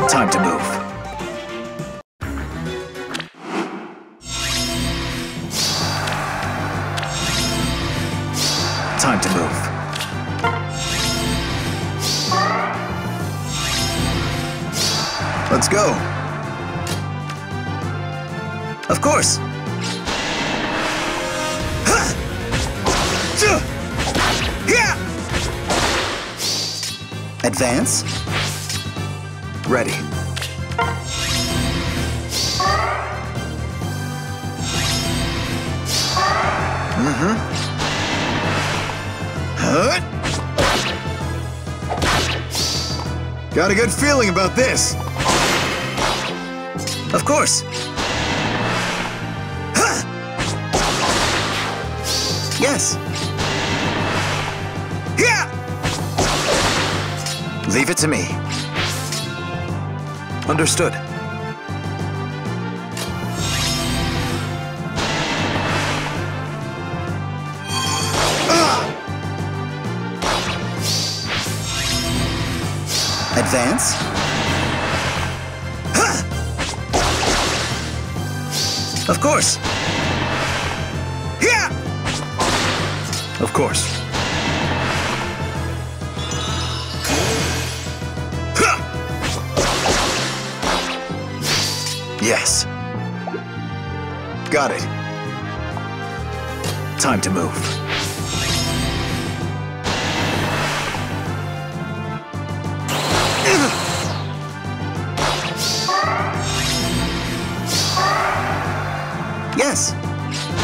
Time to move. Time to move. Let's go. Of course. Advance. Ready. Got a good feeling about this. Of course. Yes. Leave it to me. Understood. Advance. Of course. Of course. Yes. Got it. Time to move. Yes.